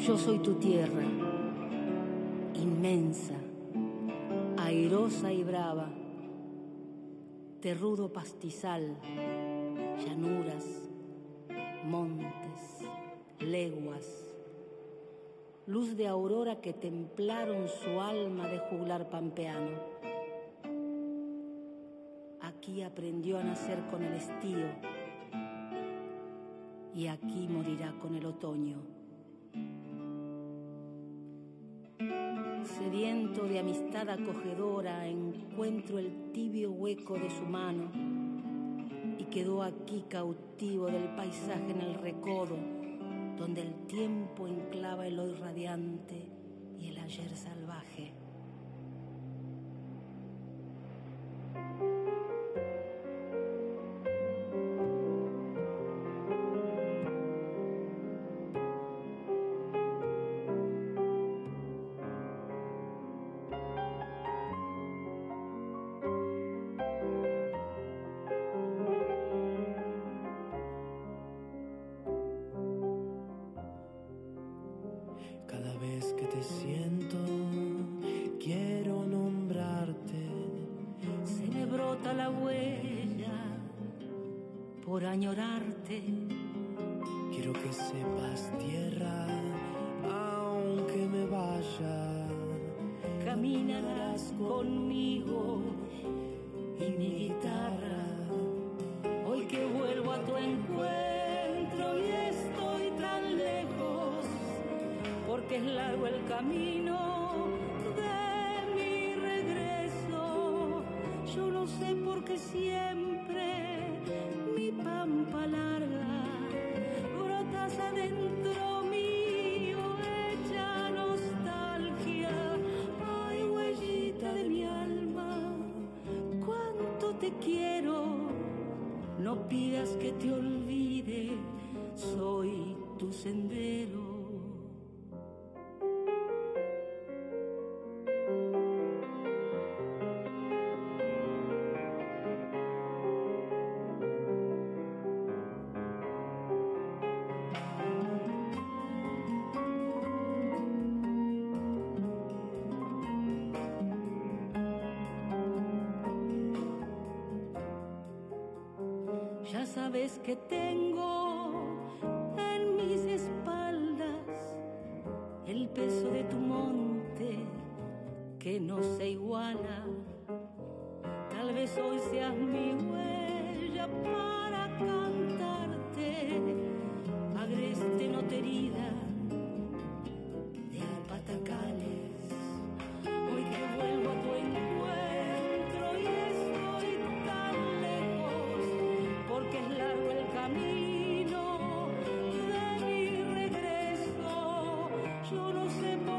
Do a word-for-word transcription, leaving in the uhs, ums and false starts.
Yo soy tu tierra, inmensa, airosa y brava, terrudo pastizal, llanuras, montes, leguas, luz de aurora que templaron su alma de juglar pampeano. Aquí aprendió a nacer con el estío y aquí morirá con el otoño. Sediento de amistad acogedora, encuentro el tibio hueco de su mano y quedó aquí cautivo del paisaje en el recodo, donde el tiempo enclava el hoy radiante y el ayer salvaje. Por añorarte, quiero que sepas, tierra, aunque me vaya, caminarás conmigo y mi guitarra. Hoy que vuelvo a tu encuentro y estoy tan lejos, porque es largo el camino de mi regreso. Yo no sé por qué siempre mi pampa larga brotas adentro mío, hecha nostalgia. Ay, huellita de mi alma, cuánto te quiero. No pidas que te olvide, soy tu sendero. Sabes que tengo en mis espaldas el peso de tu monte que no se iguala. Tal vez hoy seas mi huella para cantarte, agreste nota herida de patacales. Hoy que vuelvo a tu encuentro y estoy tan lejos, porque es largo el camino de mi regreso. Yo no sé por